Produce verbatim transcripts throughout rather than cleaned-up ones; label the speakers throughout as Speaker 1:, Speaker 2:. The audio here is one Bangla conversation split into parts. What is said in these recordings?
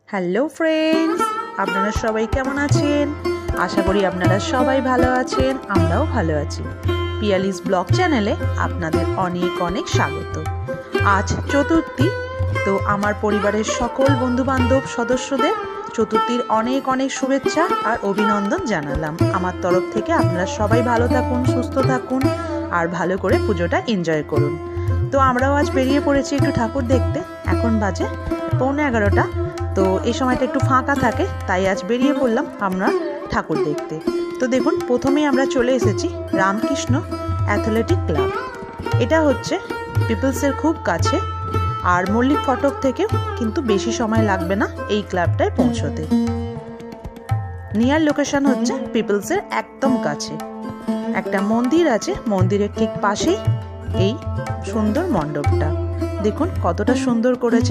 Speaker 1: হ্যালো ফ্রেন্ডস, আপনারা সবাই কেমন আছেন? আশা করি আপনারা সবাই ভালো আছেন। আমরাও ভালো আছি। পিয়ালিস ব্লগ চ্যানেলে আপনাদের অনেক অনেক স্বাগত। আজ চতুর্থী, তো আমার পরিবারের সকল বন্ধুবান্ধব সদস্যদের চতুর্থীর অনেক অনেক শুভেচ্ছা আর অভিনন্দন জানালাম আমার তরফ থেকে। আপনারা সবাই ভালো থাকুন, সুস্থ থাকুন আর ভালো করে পুজোটা এনজয় করুন। তো আমরাও আজ বেরিয়ে পড়েছি একটু ঠাকুর দেখতে। এখন বাজে পৌনে এগারোটা। তো এই সময়টা একটু ফাঁকা থাকে, তাই আজ বেরিয়ে পড়লাম আমরা ঠাকুর দেখতে। তো দেখুন, প্রথমেই আমরা চলে এসেছি রামকৃষ্ণ অ্যাথলেটিক ক্লাব। এটা হচ্ছে পিপলসের খুব কাছে, আর মল্লিক ফটক থেকেও কিন্তু বেশি সময় লাগবে না এই ক্লাবটায় পৌঁছতে। নিয়ার লোকেশন হচ্ছে পিপলসের একদম কাছে। একটা মন্দির আছে, মন্দিরের ঠিক পাশেই এই সুন্দর মণ্ডপটা। দেখুন কতটা সুন্দর করেছে।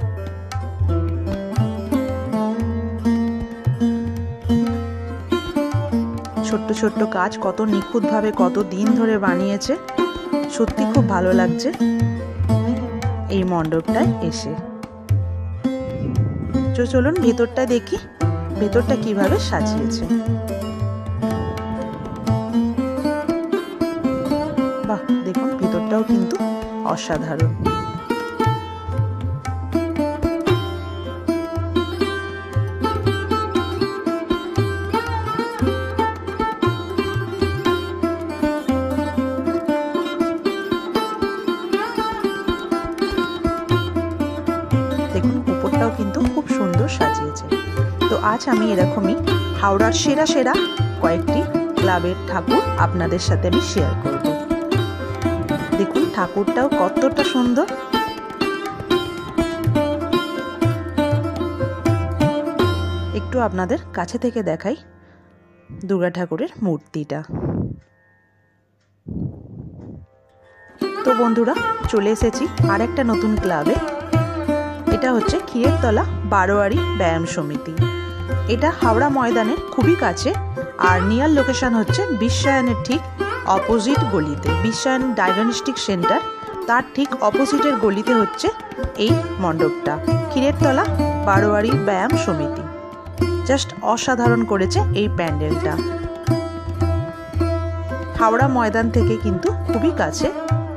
Speaker 1: ছোট্ট ছোট্ট কাজ কত নিখুঁতভাবে কত দিন ধরে বানিয়েছে, সত্যি খুব ভালো লাগছে এই মণ্ডপটায় এসে। তো চলুন ভেতরটা দেখি, ভেতরটা কিভাবে সাজিয়েছে। বাহ, দেখুন ভেতরটাও কিন্তু অসাধারণ। দেখুন উপরটাও কিন্তু খুব সুন্দর সাজিয়েছে। তো আজ আমি এরকমই হাওড়ার সেরা সেরা কয়েকটি ক্লাবের ঠাকুর আপনাদের সাথে আমি শেয়ার করব। দেখুন ঠাকুরটাও কতটা সুন্দর। একটু আপনাদের কাছে থেকে দেখাই দুর্গা ঠাকুরের মূর্তিটা। তো বন্ধুরা, চলে এসেছি আর একটা নতুন ক্লাবে। এটা হচ্ছে ক্ষীরেরতলা বারোয়ারি ব্যায়াম সমিতি। এটা হাওড়া ময়দানের খুবই কাছে, আর নিয়ার লোকেশন হচ্ছে বিশ্বায়নের ঠিক অপোজিট গলিতে। বিশ্বায়ন ডায়াগনস্টিক সেন্টার, তার ঠিক অপোজিটের গলিতে হচ্ছে এই মণ্ডপটা। ক্ষীরেরতলা বারোয়ারি ব্যায়াম সমিতি জাস্ট অসাধারণ করেছে এই প্যান্ডেলটা। হাওড়া ময়দান থেকে কিন্তু খুবই কাছে।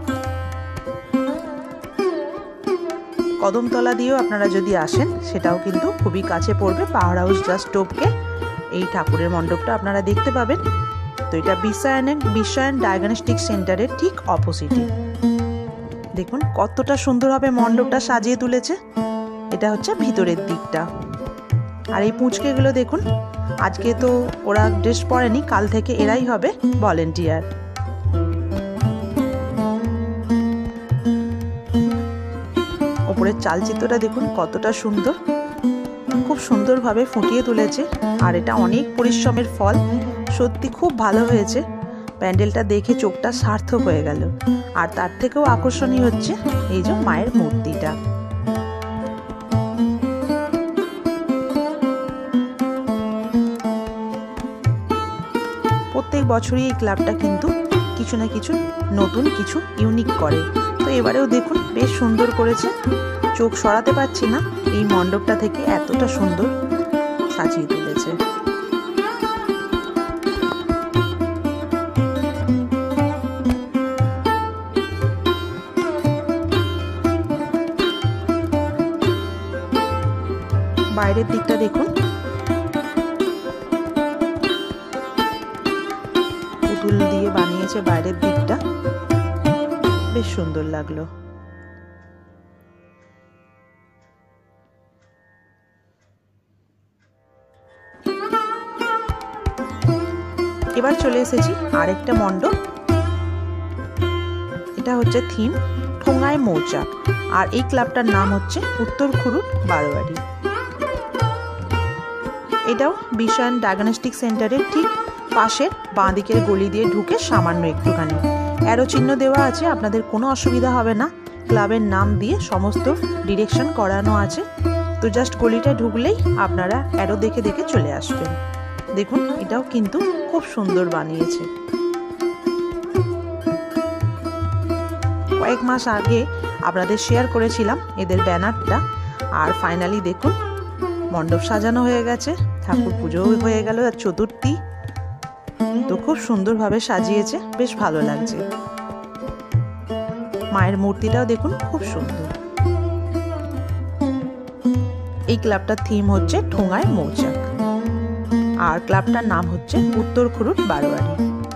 Speaker 1: কদমতলা দিয়েও আপনারা যদি আসেন, সেটাও কিন্তু খুবই কাছে পড়বে। পাওয়ার হাউস জাস্ট টপকে এই ঠাকুরের মণ্ডপটা আপনারা দেখতে পাবেন। তো এটা বিশ্বায়নের বিশ্বায়ন ডায়াগনস্টিক সেন্টারের ঠিক অপোজিটে। দেখুন কতটা সুন্দরভাবে মণ্ডপটা সাজিয়ে তুলেছে। এটা হচ্ছে ভিতরের দিকটা। আর এই পুঁচকেগুলো দেখুন, আজকে তো ওরা ড্রেস পরেনি, কাল থেকে এরাই হবে ভলেন্টিয়ার। ওপরের চালচিত্রটা দেখুন কতটা সুন্দর, খুব সুন্দরভাবে ফুটিয়ে তুলেছে। আর এটা অনেক পরিশ্রমের ফল, সত্যি খুব ভালো হয়েছে। প্যান্ডেলটা দেখে চোখটা সার্থক হয়ে গেল। আর তার থেকেও আকর্ষণীয় হচ্ছে এই যে মায়ের মূর্তিটা। প্রত্যেক বছরই এই ক্লাবটা কিন্তু কিছু না কিছু নতুন কিছু ইউনিক করে। তো এবারেও দেখুন বেশ সুন্দর করেছে। চোখ সরাতে পারছি না এই মণ্ডপটা থেকে, এতটা সুন্দর সাজিয়ে তুলেছে। বাইরের দিকটা দেখুন, পুতুল দিয়ে বানিয়েছে বাইরের দিকটা, বেশ সুন্দর লাগলো। এবার চলে এসেছি আরেকটা মণ্ডপ। এটা হচ্ছে থিম ঠোঙায় মৌচাক, আর এই ক্লাবটার নাম হচ্ছে উত্তর খুরুট বারোয়ারি। এটাও বিশ্বায়ন ডায়াগনস্টিক সেন্টারের ঠিক পাশের বাঁ দিকের গলি দিয়ে ঢুকে সামান্য একটুখানি। অ্যারো চিহ্ন দেওয়া আছে, আপনাদের কোনো অসুবিধা হবে না। ক্লাবের নাম দিয়ে সমস্ত ডিরেকশন করানো আছে। তো জাস্ট গলিটা ঢুকলেই আপনারা অ্যারো দেখে দেখে চলে আসবেন। দেখুন এটাও কিন্তু খুব সুন্দর বানিয়েছে। কয়েক মাস আগে আপনাদের শেয়ার করেছিলাম এদের ব্যানারটা, আর ফাইনালি দেখুন মণ্ডপ সাজানো হয়ে গেছে, ঠাকুর পুজো হয়ে গেল চতুর্থী। তো খুব সুন্দরভাবে সাজিয়েছে, বেশ ভালো লাগছে। মায়ের মূর্তিটাও দেখুন খুব সুন্দর। এই ক্লাবটার থিম হচ্ছে ঠোঙায় মৌচাক, আর ক্লাবটার নাম হচ্ছে উত্তর খুরুট বারোয়ারি।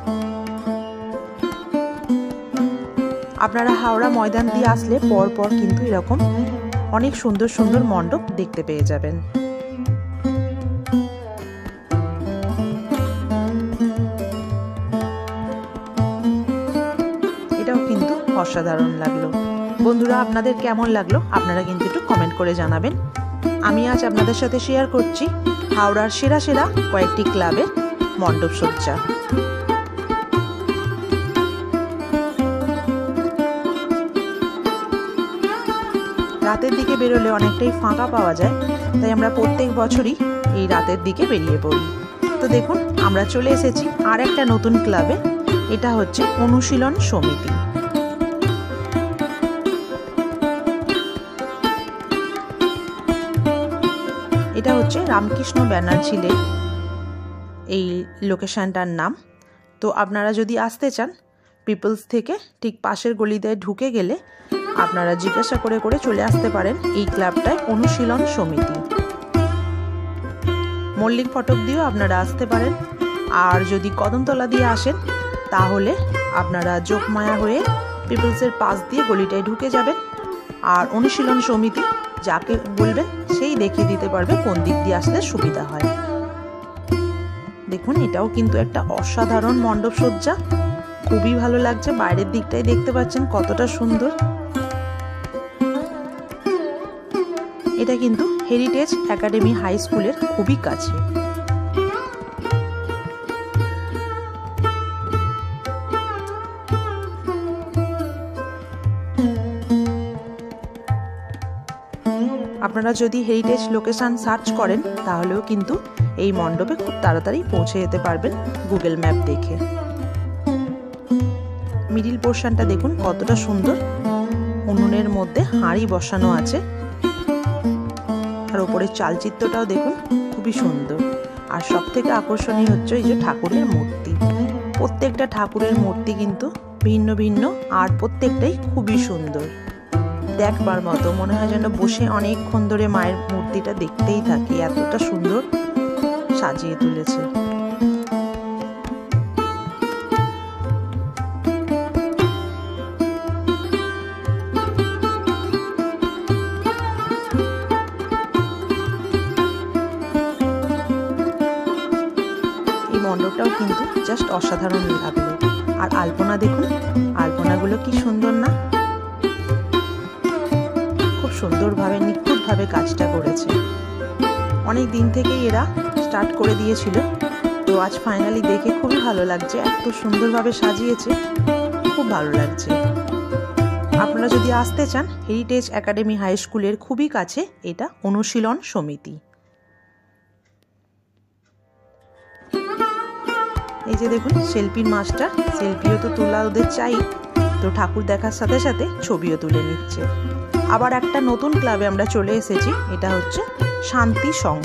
Speaker 1: আপনারা হাওড়া ময়দান দিয়ে আসলে পর পর কিন্তু এরকম অনেক সুন্দর সুন্দর মণ্ডপ দেখতে পেয়ে যাবেন। এটাও কিন্তু অসাধারণ লাগলো। বন্ধুরা, আপনাদের কেমন লাগলো আপনারা কিন্তু একটু কমেন্ট করে জানাবেন। আমি আজ আপনাদের সাথে শেয়ার করছি হাওড়ার সেরা সেরা কয়েকটি ক্লাবের মণ্ডপ সজ্জা। রাতের দিকে বেরোলে অনেকটাই ফাঁকা পাওয়া যায়, তাই আমরা প্রত্যেক বছরই এই রাতের দিকে বেরিয়ে পড়ি। তো দেখুন, আমরা চলে এসেছি আর একটা নতুন ক্লাবে। এটা হচ্ছে অনুশীলন সমিতি। এটা হচ্ছে রামকৃষ্ণ ব্যানার্জি এই লোকেশনটার নাম। তো আপনারা যদি আসতে চান পিপলস থেকে ঠিক পাশের গলিতে ঢুকে গেলে আপনারা জিজ্ঞাসা করে করে চলে আসতে পারেন এই ক্লাবটায় অনুশীলন সমিতি। মল্লিক ফটক দিয়েও আপনারা আসতে পারেন, আর যদি কদমতলা দিয়ে আসেন তাহলে আপনারা যোগমায়া হয়ে পিপলসের পাশ দিয়ে গলিটায় ঢুকে যাবেন, আর অনুশীলন সমিতি যাকে বলবেন সেই দেখিয়ে দিতে পারবে কোন দিক দিয়ে আসলে সুবিধা হয়। দেখুন, এটাও কিন্তু একটা অসাধারণ মণ্ডপ সজ্জা, খুবই ভালো লাগছে। বাইরের দিকটাই দেখতে পাচ্ছেন কতটা সুন্দর। এটা কিন্তু হেরিটেজ একাডেমি হাই স্কুলের খুবই কাছে। আপনারা যদি হেরিটেজ লোকেশন সার্চ করেন তাহলেও কিন্তু এই মণ্ডপে খুব তাড়াতাড়ি পৌঁছে যেতে পারবেন গুগল ম্যাপ দেখে। মিডিল পোর্শনটা দেখুন কতটা সুন্দর, উনুনের মধ্যে হাঁড়ি বসানো আছে, আর ওপরের চালচিত্রটাও দেখুন খুবই সুন্দর। আর সব থেকে আকর্ষণীয় হচ্ছে এই যে ঠাকুরের মূর্তি। প্রত্যেকটা ঠাকুরের মূর্তি কিন্তু ভিন্ন ভিন্ন, আর প্রত্যেকটাই খুবই সুন্দর, দেখবার মতো। মনে হয় যেন বসে অনেকক্ষণ ধরে মায়ের মূর্তিটা দেখতেই থাকি, এতটা সুন্দর সাজিয়ে তুলেছে। মণ্ডপটাও কিন্তু জাস্ট অসাধারণ লাগলো। আর আলপনা দেখুন, আলপনাগুলো কি সুন্দর না, খুব সুন্দরভাবে নিখুঁতভাবে কাজটা করেছে। অনেক দিন থেকেই এরা স্টার্ট করে দিয়েছিল, তো আজ ফাইনালি দেখে খুবই ভালো লাগছে। এত সুন্দরভাবে সাজিয়েছে, খুব ভালো লাগছে। আপনারা যদি আসতে চান হেরিটেজ একাডেমি হাই স্কুলের খুবই কাছে এটা অনুশীলন সমিতি। এই যে দেখুন সেলফির মাস্টার, সেলফিও তো তোলা ওদের চাই, তো ঠাকুর দেখার সাথে সাথে ছবিও তুলে নিচ্ছে। আবার একটা নতুন ক্লাবে আমরা চলে এসেছি, এটা হচ্ছে শান্তি সংঘ।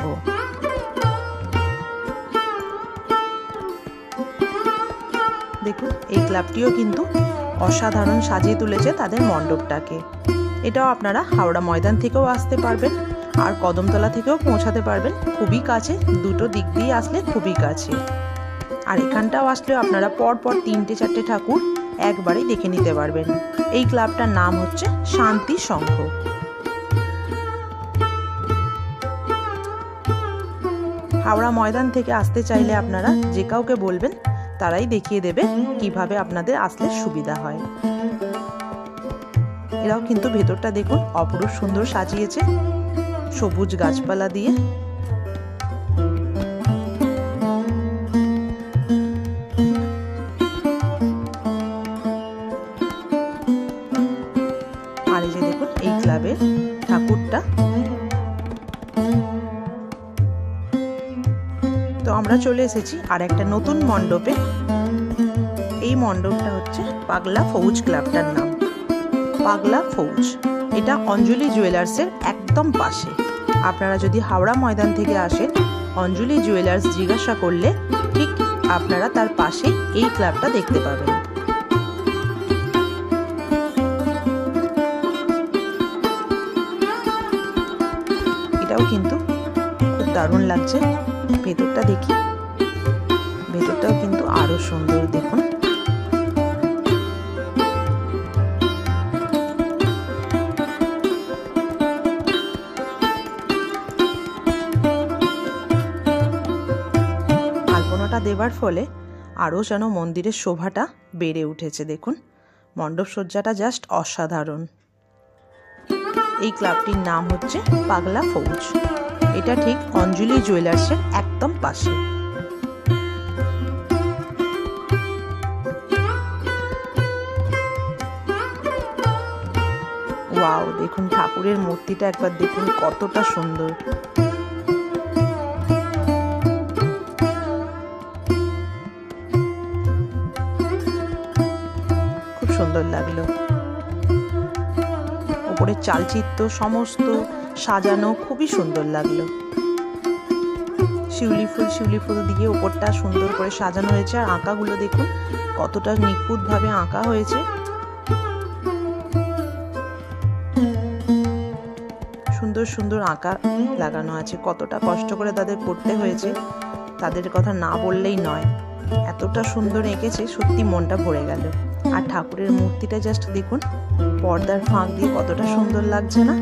Speaker 1: দেখুন এই ক্লাবটিও কিন্তু অসাধারণ সাজিয়ে তুলেছে তাদের মণ্ডপটাকে। এটাও আপনারা হাওড়া ময়দান থেকেও আসতে পারবেন, আর কদমতলা থেকেও পৌঁছাতে পারবেন, খুবই কাছে। দুটো দিক দিয়ে আসলে খুবই কাছে। আর এখানটাও আসলেও আপনারা পর পর তিনটে চারটে ঠাকুর একবারেই দেখে নিতে পারবেন। এই ক্লাবটার নাম হচ্ছে শান্তি সংঘ। হাওড়া ময়দান থেকে আসতে চাইলে আপনারা যে কাউকে বলবেন, তারাই দেখিয়ে দেবে কিভাবে আপনাদের আসলে সুবিধা হয়। এরাও কিন্তু ভেতরটা দেখুন অপরূপ সুন্দর সাজিয়েছে সবুজ গাছপালা দিয়ে। আর এই যে দেখুন এই ক্লাবের ঠাকুরটা। তো আমরা চলে এসেছি আর একটা নতুন মণ্ডপে। এই মণ্ডপটা হচ্ছে পাগলা ফৌজ ক্লাবটার নাম, পাগলা ফৌজ। এটা অঞ্জলি জুয়েলার্সের একদম পাশে। আপনারা যদি হাওড়া ময়দান থেকে আসেন, অঞ্জলি জুয়েলার্স জিজ্ঞাসা করলে ঠিক আপনারা তার পাশে এই ক্লাবটা দেখতে পাবেন। এটাও কিন্তু খুব দারুণ লাগছে। ভেতরটা দেখি, ভেতরটাও কিন্তু আরো সুন্দর। দেখুন আলপনাটা দেওয়ার ফলে আরো যেন মন্দিরের শোভাটা বেড়ে উঠেছে। দেখুন মণ্ডপ সজ্জাটা জাস্ট অসাধারণ। এই ক্লাবটির নাম হচ্ছে পাগলা ফৌজ। এটা ঠিক অঞ্জলি জুয়েলার্সের একদম পাশে। ওয়াও, দেখুন ঠাকুরের মূর্তিটা একবার দেখুন কতটা সুন্দর। খুব সুন্দর লাগলো। উপরের চালচিত্র সমস্ত সাজানো খুবই সুন্দর লাগলো। শিউলি ফুল শিউলি ফুল দিয়ে উপরটা সুন্দর করে সাজানো হয়েছে। আর আঁকাগুলো দেখুন কতটা নিখুঁত ভাবে আঁকা হয়েছে। সুন্দর সুন্দর আঁকা লাগানো আছে। কতটা কষ্ট করে তাদের করতে হয়েছে তাদের কথা না বললেই নয়। এতটা সুন্দর এঁকেছে, সত্যি মনটা ভরে গেল। আর ঠাকুরের মূর্তিটা জাস্ট দেখুন পর্দার ফাঁক দিয়ে কতটা সুন্দর লাগছে না।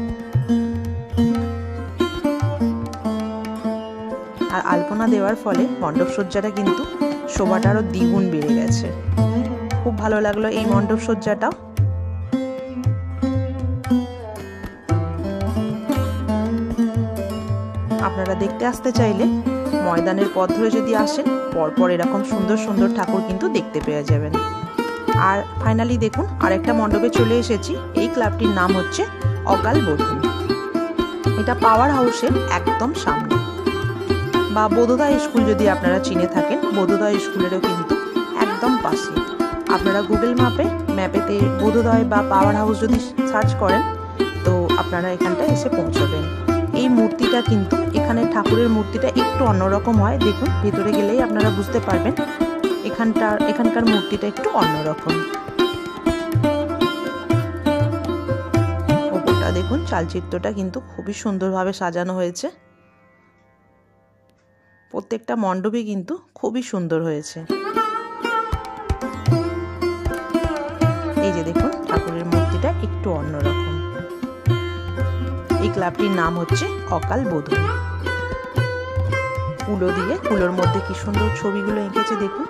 Speaker 1: আর আলপনা দেওয়ার ফলে মণ্ডপ সজ্জাটা কিন্তু শোভাটা আরো দ্বিগুণ বেড়ে গেছে। খুব ভালো লাগলো এই মণ্ডপ সজ্জাটাও। আপনারা দেখতে আসতে চাইলে ময়দানের পথ ধরে যদি আসেন, পরপর এরকম সুন্দর সুন্দর ঠাকুর কিন্তু দেখতে পেয়ে যাবেন। আর ফাইনালি দেখুন আরেকটা মণ্ডপে চলে এসেছি। এই ক্লাবটির নাম হচ্ছে অকাল বোধন। এটা পাওয়ার হাউসের একদম সামনে, বা বোধোদা স্কুল যদি আপনারা চিনে থাকেন, বোধোদা স্কুলেরও কিন্তু একদম পাশে। আপনারা গুগল ম্যাপে ম্যাপেতে বোধোদয় বা পাওয়ার হাউস যদি সার্চ করেন তো আপনারা এখানটায় এসে পৌঁছবেন। এই মূর্তিটা কিন্তু এখানে ঠাকুরের মূর্তিটা একটু অন্যরকম হয়। দেখুন ভেতরে গেলেই আপনারা বুঝতে পারবেন এখানটার এখানকার মূর্তিটা একটু অন্যরকম। ওপরটা দেখুন চালচিত্রটা কিন্তু খুবই সুন্দরভাবে সাজানো হয়েছে। প্রত্যেকটা মণ্ডপই কিন্তু খুবই সুন্দর হয়েছে। এই যে দেখুন ঠাকুরের মূর্তিটা একটু অন্যরকম। এই ক্লাবটির নাম হচ্ছে অকাল বোধন। কুলো দিয়ে, কুলোর মধ্যে কি সুন্দর ছবিগুলো এঁকেছে দেখুন।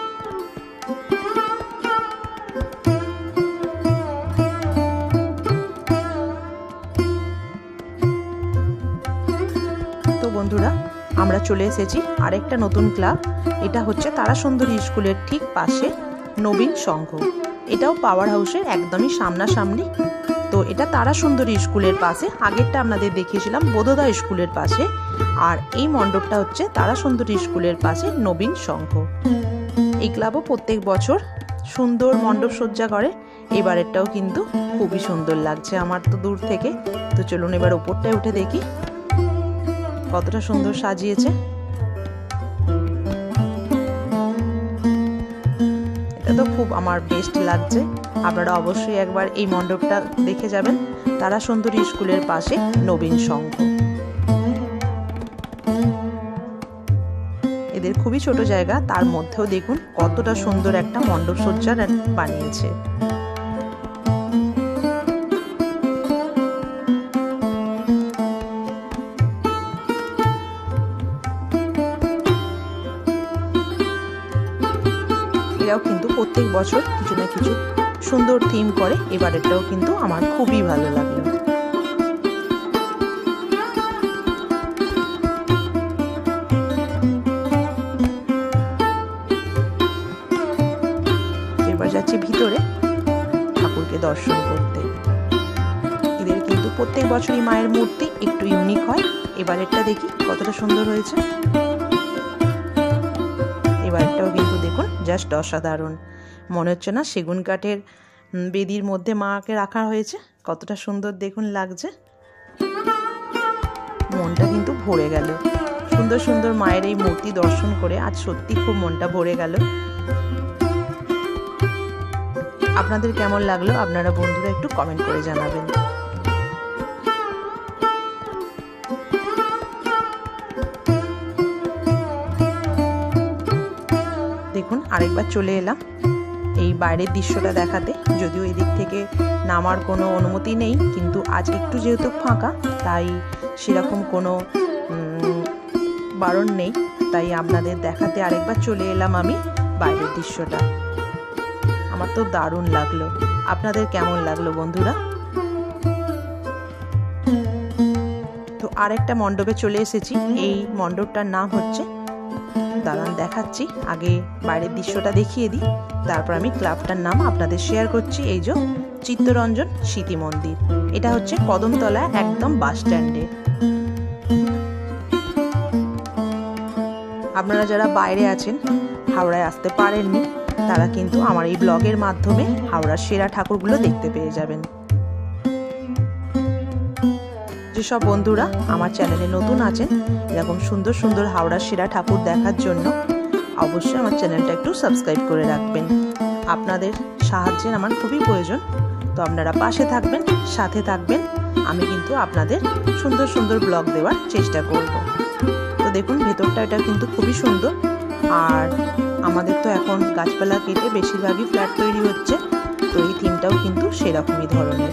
Speaker 1: তো বন্ধুরা আমরা চলে এসেছি আরেকটা নতুন ক্লাব। এটা হচ্ছে তারাসুন্দরী স্কুলের ঠিক পাশে নবীন সংঘ। এটাও পাওয়ার হাউসের একদমই সামনাসামনি। তো এটা তারাসুন্দরী স্কুলের পাশে, আগেরটা আপনাদের দেখিয়েছিলাম বোধোদা স্কুলের পাশে। আর এই মণ্ডপটা হচ্ছে তারাসুন্দরী স্কুলের পাশে নবীন সংঘ। এই ক্লাবও প্রত্যেক বছর সুন্দর মণ্ডপ সজ্জা করে। এবারেরটাও কিন্তু খুবই সুন্দর লাগছে আমার তো দূর থেকে। তো চলুন এবার ওপরটায় উঠে দেখি কতটা সুন্দর সাজিয়েছে। এটা তো খুব আমার বেস্ট লাগছে। আপনারা অবশ্যই একবার এই মণ্ডপটা দেখে যাবেন। তারাসুন্দরী স্কুলের পাশে নবীন সংঘ। এদের খুবই ছোট জায়গা, তার মধ্যেও দেখুন কতটা সুন্দর একটা মণ্ডপ সজ্জা বানিয়েছে। এরাও কিন্তু প্রত্যেক বছর কিছু না কিছু সুন্দর থিম করে। এবারেরটাও কিন্তু আমার খুবই ভালো লাগলো। এবার যাচ্ছি ভিতরে ঠাকুরকে দর্শন করতে। এদের কিন্তু প্রত্যেক বছরই মায়ের মূর্তি একটু ইউনিক হয়। এবারেরটা দেখি কতটা সুন্দর হয়েছে। এবারেরটাও কিন্তু দেখুন জাস্ট অসাধারণ। মনে হচ্ছে না সেগুন কাঠের বেদির মধ্যে মাকে রাখা হয়েছে। কতটা সুন্দর দেখুন লাগছে। মনটা কিন্তু ভরে গেল। সুন্দর সুন্দর মায়ের এই মূর্তি দর্শন করে আজ সত্যি খুব মনটা ভরে গেল। আপনাদের কেমন লাগলো আপনারা বন্ধুরা একটু কমেন্ট করে জানাবেন। দেখুন আরেকবার চলে এলাম এই বাইরের দৃশ্যটা দেখাতে। যদিও এই দিক থেকে নামার কোনো অনুমতি নেই, কিন্তু আজ একটু যেহেতু ফাঁকা তাই সেরকম কোনো বারণ নেই, তাই আপনাদের দেখাতে আরেকবার চলে এলাম আমি বাইরের দৃশ্যটা। আমার তো দারুণ লাগলো। আপনাদের কেমন লাগলো বন্ধুরা? তো আরেকটা মণ্ডপে চলে এসেছি। এই মণ্ডপটার নাম হচ্ছে, দাঁড়ান দেখাচ্ছি, আগে বাইরের দৃশ্যটা দেখিয়ে দিই, তারপর আমি ক্লাবটার নাম আপনাদের শেয়ার করছি। এই যে চিত্তরঞ্জন স্মৃতি মন্দির, এটা হচ্ছে কদমতলা একদম বাস স্ট্যান্ডে। আপনারা যারা বাইরে আছেন, হাওড়ায় আসতে পারেননি, তারা কিন্তু আমার এই ব্লগের মাধ্যমে হাওড়ার সেরা ঠাকুরগুলো দেখতে পেয়ে যাবেন। যেসব বন্ধুরা আমার চ্যানেলে নতুন আছেন, এরকম সুন্দর সুন্দর হাওড়ার সেরা ঠাকুর দেখার জন্য অবশ্যই আমার চ্যানেলটা একটু সাবস্ক্রাইব করে রাখবেন। আপনাদের সাহায্যের আমার খুবই প্রয়োজন, তো আপনারা পাশে থাকবেন, সাথে থাকবেন। আমি কিন্তু আপনাদের সুন্দর সুন্দর ব্লগ দেওয়ার চেষ্টা করব। তো দেখুন ভেতরটা এটা কিন্তু খুবই সুন্দর। আর আমাদের তো এখন গাছপালা কেটে বেশিরভাগই ফ্ল্যাট তৈরি হচ্ছে, তো এই থিমটাও কিন্তু সেরকমই ধরনের।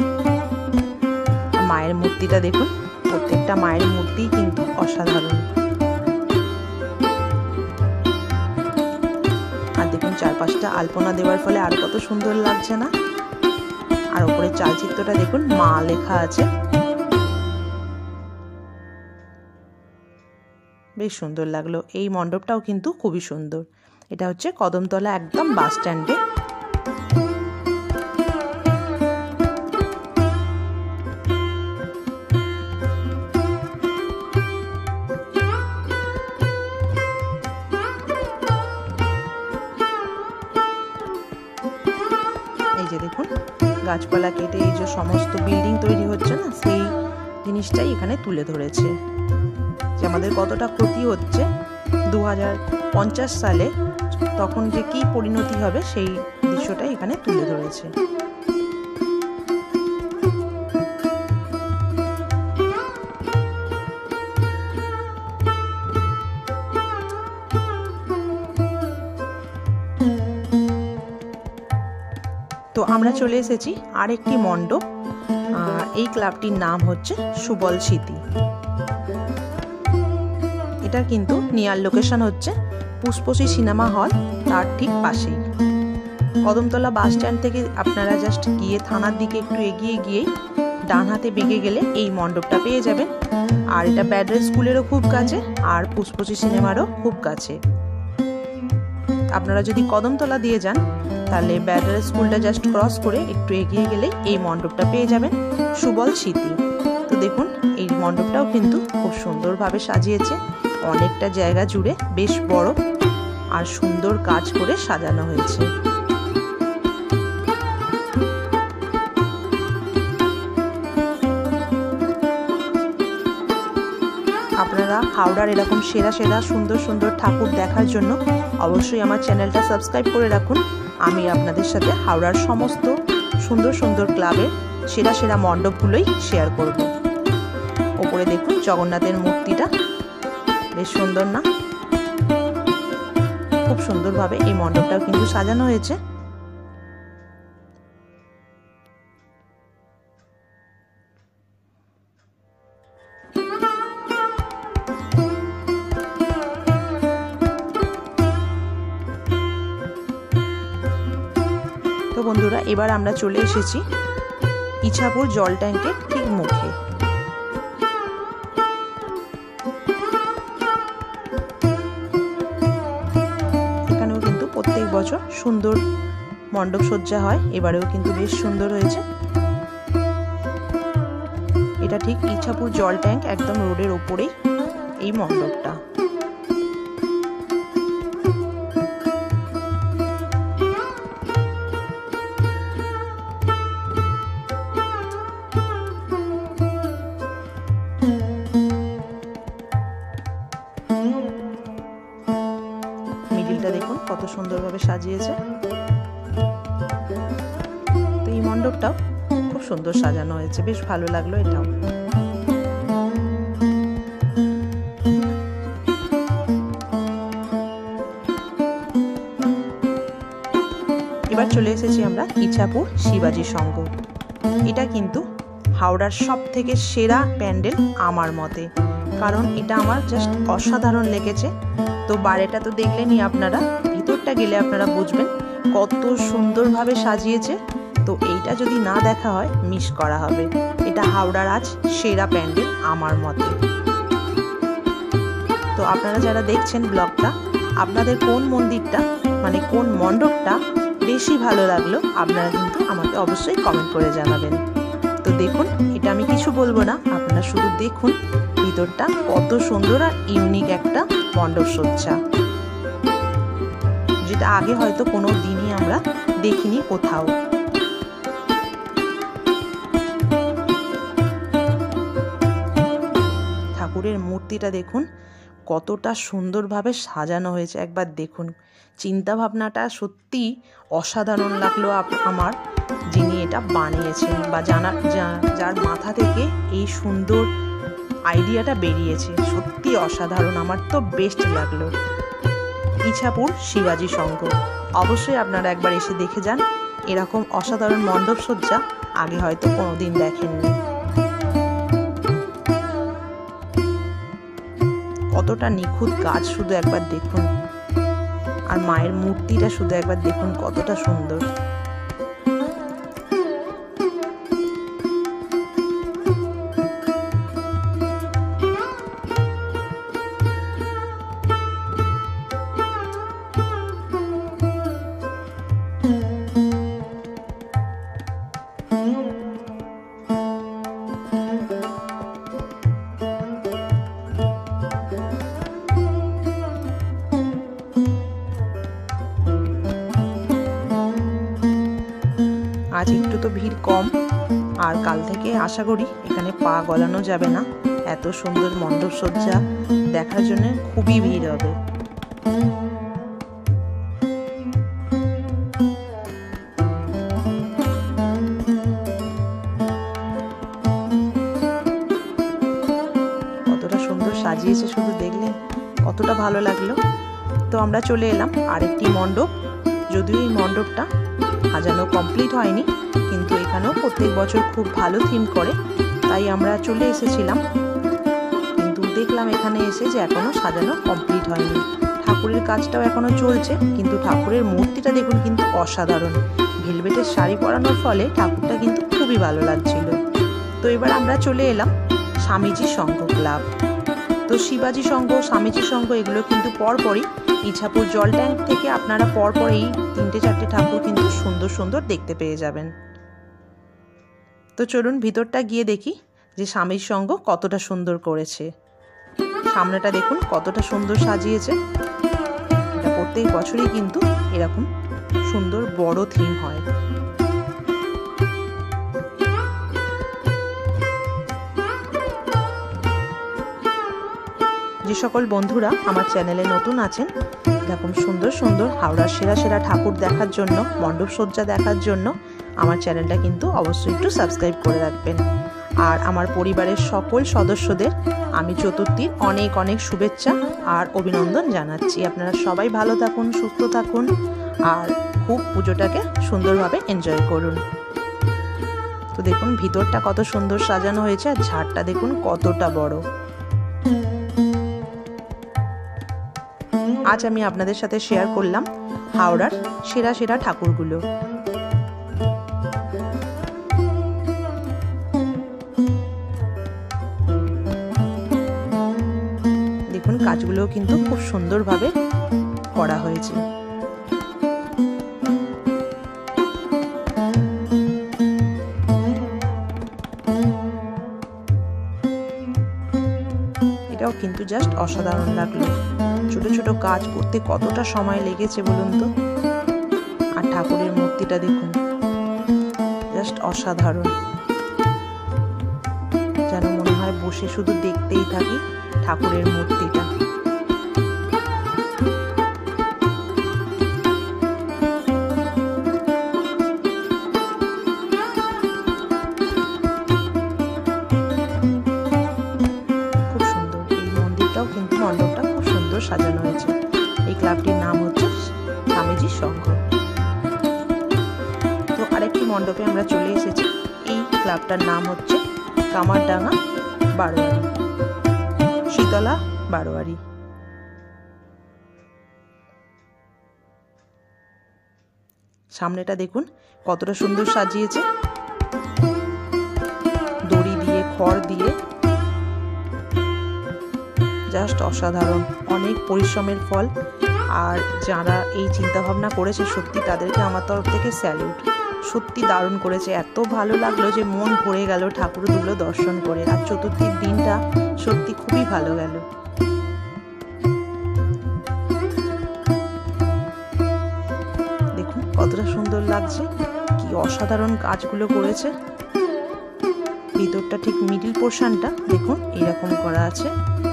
Speaker 1: মায়ের মূর্তিটা দেখুন, প্রত্যেকটা মায়ের মূর্তি কিন্তু অসাধারণ। আর দেখুন চারপাশটা আলপনা দেওয়ার ফলে আরো কত সুন্দর লাগছে না? আর উপরে চালচিত্রটা দেখুন, মা লেখা আছে, বেশ সুন্দর লাগলো। এই মণ্ডপটাও কিন্তু খুবই সুন্দর। এটা হচ্ছে কদমতলা একদম বাস স্ট্যান্ডে। এই যে দেখুন গাছপালা কেটে এই যে সমস্ত বিল্ডিং তৈরি হচ্ছে না, সেই জিনিসটাই এখানে তুলে ধরেছে যে আমাদের কতটা ক্ষতি হচ্ছে দু হাজার পঞ্চাশ সালে, তখন যে কি পরিণতি হবে সেই দৃশ্যটাই এখানে তুলে ধরেছে। তো আমরা চলে এসেছি আরেকটি মণ্ডপ। এই ক্লাবটির নাম হচ্ছে সুবল স্মৃতি। এটা কিন্তু নিয়ার লোকেশন হচ্ছে পুষ্পশ্রী সিনেমা হল, তার ঠিক পাশেই। কদমতলা বাস স্ট্যান্ড থেকে আপনারা জাস্ট গিয়ে থানার দিকে একটু এগিয়ে গিয়েই ডান হাতে বেঁকে গেলে এই মণ্ডপটা পেয়ে যাবেন। আর এটা ব্যাডরেল স্কুলেরও খুব কাছে, আর পুষ্পশ্রী সিনেমারও খুব কাছে। আপনারা যদি কদমতলা দিয়ে যান তাহলে ব্যাডরেল স্কুলটা জাস্ট ক্রস করে একটু এগিয়ে গেলেই এই মণ্ডপটা পেয়ে যাবেন, সুবল স্মৃতি। তো দেখুন এই মণ্ডপটাও কিন্তু খুব সুন্দরভাবে সাজিয়েছে, অনেকটা জায়গা জুড়ে বেশ বড় আর সুন্দর কাজ করে সাজানো হয়েছে। আপনারা হাওড়ার এরকম সেরা সেরা সুন্দর সুন্দর ঠাকুর দেখার জন্য অবশ্যই আমার চ্যানেলটা সাবস্ক্রাইব করে রাখুন। আমি আপনাদের সাথে হাওড়ার সমস্ত সুন্দর সুন্দর ক্লাবের সেরা সেরা মণ্ডপগুলোই শেয়ার করব। ওপরে দেখুন জগন্নাথের মূর্তিটা বেশ সুন্দর না? খুব সুন্দরভাবে এই মণ্ডপটাও কিন্তু সাজানো হয়েছে। তো বন্ধুরা এবার আমরা চলে এসেছি ইছাপুর জল ট্যাঙ্কের ঠিক মুখে। এখানেও কিন্তু প্রত্যেক বছর সুন্দর মণ্ডপ সজ্জা হয়, এবারেও কিন্তু বেশ সুন্দর হয়েছে। এটা ঠিক ইছাপুর জল ট্যাঙ্ক একদম রোডের ওপরেই এই মণ্ডপটা। মূর্তিটা দেখুন কত সুন্দরভাবে সাজিয়েছে। তো এই মণ্ডপটাও খুব সুন্দর সাজানো হয়েছে, বেশ ভালো লাগলো এটাও। এবার চলে এসেছি আমরা ইছাপুর শিবাজি সংঘ। এটা কিন্তু হাওড়ার সব থেকে সেরা প্যান্ডেল আমার মতে, কারণ এটা আমার জাস্ট অসাধারণ লেগেছে। তো বাইরেটা তো দেখলেনই আপনারা, ভিতরটা গেলে আপনারা বুঝবেন কত সুন্দরভাবে সাজিয়েছে। তো এইটা যদি না দেখা হয় মিস করা হবে। এটা হাওড়ার আজ সেরা প্যান্ডেল আমার মতে। তো আপনারা যারা দেখছেন ব্লগটা, আপনাদের কোন মন্দিরটা মানে কোন মণ্ডপটা বেশি ভালো লাগলো আপনারা কিন্তু আমাকে অবশ্যই কমেন্ট করে জানাবেন। তো দেখুন, এটা আমি কিছু বলবো না, আপনারা শুধু দেখুন ভিতরটা কত সুন্দর আর ইউনিক একটা মণ্ডপ সজ্জা, যেটা আগে হয়তো কোনো দিনই আমরা দেখিনি কোথাও। ঠাকুরের মূর্তিটা দেখুন কতটা সুন্দরভাবে সাজানো হয়েছে, একবার দেখুন। চিন্তা ভাবনাটা সত্যি অসাধারণ লাগলো আমার, যিনি এটা বানিয়েছেন বা জানা যার মাথা থেকে এই সুন্দর আইডিয়াটা বেরিয়েছে, সত্যি অসাধারণ। আমার তো বেস্ট লাগলো। ইছাপুর শিবাজি সংঘ অবশ্যই আপনারা একবার এসে দেখে যান। এরকম অসাধারণ মণ্ডপ সজ্জা আগে হয়তো কোনোদিন দেখেননি। কতটা নিখুঁত কাজ শুধু একবার দেখুন, আর মায়ের মূর্তিটা শুধু একবার দেখুন কতটা সুন্দর। আজ একটু তো ভিড় কম, আর কাল থেকে আশা করি এখানে পা গলানো যাবে না। এত সুন্দর মণ্ডপ সজ্জা দেখার জন্য খুবই ভিড় হবে। কতটা সুন্দর সাজিয়েছে শুধু দেখলে কতটা ভালো লাগলো। তো আমরা চলে এলাম আরেকটি মণ্ডপ, যদিও এই মণ্ডপটা সাজানো কমপ্লিট হয়নি, কিন্তু এখানেও প্রত্যেক বছর খুব ভালো থিম করে, তাই আমরা চলে এসেছিলাম। কিন্তু দেখলাম এখানে এসে যে এখনো সাজানো কমপ্লিট হয়নি, ঠাকুরের কাজটাও এখনো চলছে। কিন্তু ঠাকুরের মূর্তিটা দেখুন কিন্তু অসাধারণ, ভেলভেটের শাড়ি পরানোর ফলে ঠাকুরটা কিন্তু খুবই ভালো লাগছিল। তো এবার আমরা চলে এলাম স্বামীজি সংঘ ক্লাব। তো শিবাজি সংঘ, স্বামীজি সংঘ এগুলো কিন্তু পরপরই ইছাপুর জল ট্যাঙ্ক থেকে আপনারা পরপর এই তিনটে চারটে ঠাকুর কিন্তু সুন্দর সুন্দর দেখতে পেয়ে যাবেন। তো চলুন ভিতরটা গিয়ে দেখি যে স্বামীর সংঘ কতটা সুন্দর করেছে। সামনেটা দেখুন কতটা সুন্দর সাজিয়েছে। এটা প্রত্যেক বছরই কিন্তু এরকম সুন্দর বড় থিম হয়। যে সকল বন্ধুরা আমার চ্যানেলে নতুন আছেন, এরকম সুন্দর সুন্দর হাওড়ার সেরা সেরা ঠাকুর দেখার জন্য, মণ্ডপ সজ্জা দেখার জন্য আমার চ্যানেলটা কিন্তু অবশ্যই একটু সাবস্ক্রাইব করে রাখবেন। আর আমার পরিবারের সকল সদস্যদের আমি চতুর্থীর অনেক অনেক শুভেচ্ছা আর অভিনন্দন জানাচ্ছি। আপনারা সবাই ভালো থাকুন, সুস্থ থাকুন, আর খুব পুজোটাকে সুন্দরভাবে এনজয় করুন। তো দেখুন ভিতরটা কত সুন্দর সাজানো হয়েছে, আর ঝাড়টা দেখুন কতটা বড়। আজ আমি আপনাদের সাথে শেয়ার করলাম হাওড়ার সেরা সেরা ঠাকুরগুলো। দেখুন কাজগুলো কিন্তু খুব সুন্দরভাবে করা হয়েছে। এটাও কিন্তু জাস্ট অসাধারণ লাগলো। ছোট ছোট কাজ করতে কতটা সময় লেগেছে বলুন তো। আর ঠাকুরের মূর্তিটা দেখুন, জাস্ট অসাধারণ, যেন মনে হয় বসে শুধু দেখতেই থাকি ঠাকুরের মূর্তিটা। সুন্দর সাজানো হয়েছে। এই ক্লাবটির নাম হচ্ছে স্বামীজি সংঘ। তো আরেকটি মণ্ডপে আমরা চলে এসেছি। এই ক্লাবটার নাম হচ্ছে কামারডাঙ্গা বারোয়ারি, শীতলা বারোয়ারি। সামনেটা দেখুন কতটা সুন্দর সাজিয়েছে, দড়ি দিয়ে, খড় দিয়ে, জাস্ট অসাধারণ। অনেক পরিশ্রমের ফল। আর যারা এই চিন্তা ভাবনা করেছে সত্যি তাদেরকে আমার তরফ থেকে স্যালিউট। সত্যি দারুণ করেছে, এত ভালো লাগলো যে মন ভরে গেল ঠাকুরগুলো দর্শন করে। আর চতুর্থীর দিনটা সত্যি খুবই ভালো গেল। দেখুন কতটা সুন্দর লাগছে, কি অসাধারণ কাজগুলো করেছে। ভিতরটা ঠিক মিডিল পোর্শনটা দেখুন এরকম করা আছে।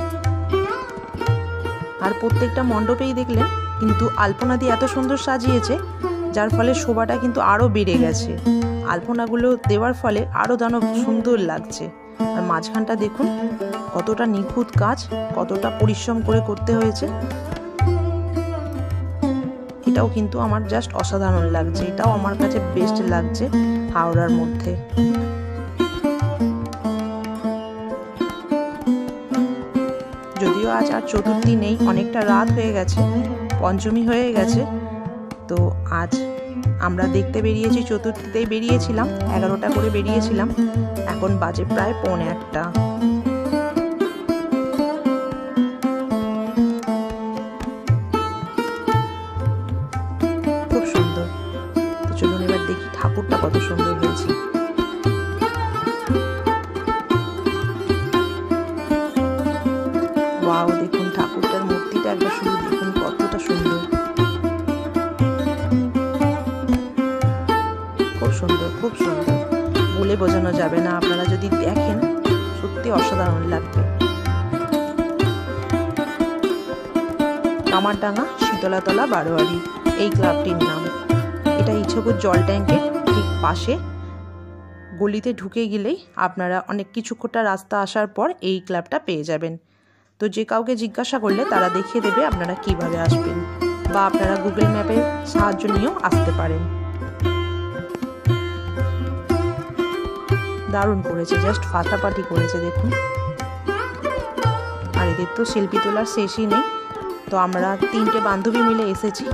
Speaker 1: আর প্রত্যেকটা মণ্ডপেই দেখলেন কিন্তু আলপনা দিয়ে এত সুন্দর সাজিয়েছে, যার ফলে শোভাটা কিন্তু আরো বেড়ে গেছে। আলপনাগুলো দেওয়ার ফলে আরো যেন সুন্দর লাগছে। আর মাঝখানটা দেখুন কতটা নিখুঁত কাজ, কতটা পরিশ্রম করে করতে হয়েছে। এটাও কিন্তু আমার জাস্ট অসাধারণ লাগছে। এটাও আমার কাছে বেস্ট লাগছে হাওড়ার মধ্যে। যদিও আজ আর চতুর্থী নেই, অনেকটা রাত হয়ে গেছে, পঞ্চমী হয়ে গেছে। তো আজ আমরা দেখতে বেরিয়েছি, চতুর্থীতেই বেরিয়েছিলাম, এগারোটা করে বেরিয়েছিলাম, এখন বাজে প্রায় পৌনে একটা। খুব সুন্দর। তো চলুন এবার দেখি ঠাকুরটা কত সুন্দর হয়েছে। ওয়াও, দেখুন ঠাকুরটার মূর্তিটা একবার শুধু দেখুন কতটা সুন্দর, খুব সুন্দর, খুব সুন্দর, বলে বোঝানো যাবে না। আপনারা যদি দেখেন সত্যি অসাধারণ লাগবে। কামারডাঙ্গা শীতলাতলা বারোয়ারি এই ক্লাবটির নাম। এটা ইছাপুর জল ট্যাঙ্কের ঠিক পাশে। গলিতে ঢুকে গেলেই আপনারা অনেক কিছুটা রাস্তা আসার পর এই ক্লাবটা পেয়ে যাবেন। তো যে কাউকে জিজ্ঞাসা করলে তারা দেখিয়ে দেবে আপনারা কিভাবে আসবেন, বা আপনারা গুগল ম্যাপের সাহায্য নিয়েও আসতে পারেন। দারুণ করেছে, জাস্ট ফাটাফাটি করেছে দেখুন। আর এদের তো সেলফি তোলার শেষই নেই। তো আমরা তিনটে বান্ধবী মিলে এসেছি।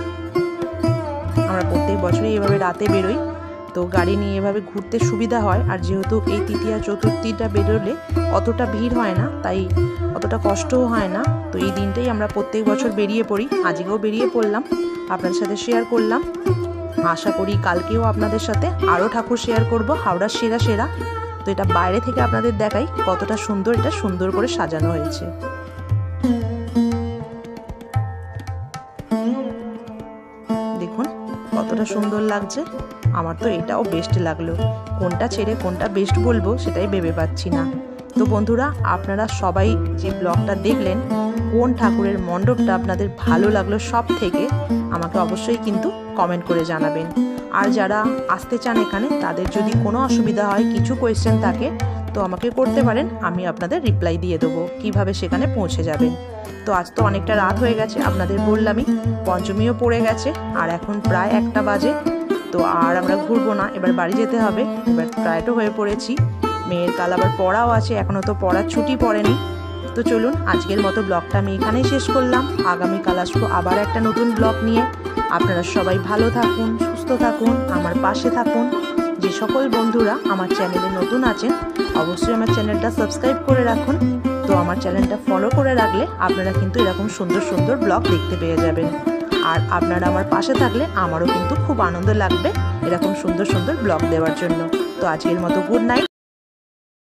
Speaker 1: আমরা প্রত্যেক বছরই এভাবে রাতে বেরোই, তো গাড়ি নিয়ে এভাবে ঘুরতে সুবিধা হয়। আর যেহেতু এই তৃতীয়া চতুর্থীটা বেরোলে অতটা ভিড় হয় না, তাই অতটা কষ্টও হয় না। তো এই দিনটাই আমরা প্রত্যেক বছর বেরিয়ে পড়ি, আজকেও বেরিয়ে পড়লাম, আপনাদের সাথে শেয়ার করলাম। আশা করি কালকেও আপনাদের সাথে আরও ঠাকুর শেয়ার করব, হাওড়ার সেরা সেরা। তো এটা বাইরে থেকে আপনাদের দেখাই কতটা সুন্দর, এটা সুন্দর করে সাজানো হয়েছে। দেখুন কতটা সুন্দর লাগছে। আমার তো এটাও বেস্ট লাগলো, কোনটা ছেড়ে কোনটা বেস্ট বলবো সেটাই ভেবে পাচ্ছি না। তো বন্ধুরা, আপনারা সবাই যে ব্লগটা দেখলেন, কোন ঠাকুরের মণ্ডপটা আপনাদের ভালো লাগলো সব থেকে আমাকে অবশ্যই কিন্তু কমেন্ট করে জানাবেন। আর যারা আসতে চান এখানে, তাদের যদি কোনো অসুবিধা হয়, কিছু কোয়েশ্চেন থাকে, তো আমাকে করতে পারেন, আমি আপনাদের রিপ্লাই দিয়ে দেবো কিভাবে সেখানে পৌঁছে যাবেন। তো আজ তো অনেকটা রাত হয়ে গেছে, আপনাদের বললামই, পঞ্চমীও পড়ে গেছে, আর এখন প্রায় একটা বাজে। তো আর আমরা ঘুরবো না, এবার বাড়ি যেতে হবে। এবার প্রায় তো হয়ে পড়েছি, মেয়ের কাল আবার পড়াও আছে, এখনও তো পড়ার ছুটি পড়েনি। তো চলুন আজকের মতো ব্লগটা আমি এখানেই শেষ করলাম। আগামীকাল আসবো আবার একটা নতুন ব্লগ নিয়ে। আপনারা সবাই ভালো থাকুন, সুস্থ থাকুন, আমার পাশে থাকুন। যে সকল বন্ধুরা আমার চ্যানেলে নতুন আছেন, অবশ্যই আমার চ্যানেলটা সাবস্ক্রাইব করে রাখুন। তো আমার চ্যানেলটা ফলো করে রাখলে আপনারা কিন্তু এরকম সুন্দর সুন্দর ব্লগ দেখতে পেয়ে যাবেন। আর আপনারা আমার পাশে থাকলে আমারও কিন্তু খুব আনন্দ লাগবে এরকম সুন্দর সুন্দর ব্লগ দেওয়ার জন্য। তো আজকের মতো গুড নাইট।